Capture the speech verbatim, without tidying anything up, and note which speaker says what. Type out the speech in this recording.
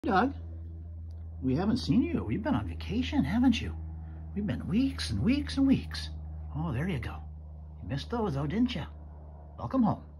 Speaker 1: Doug, we haven't seen you. You've been on vacation, haven't you? We've been weeks and weeks and weeks. Oh, there you go. You missed those, though, didn't you? Welcome home.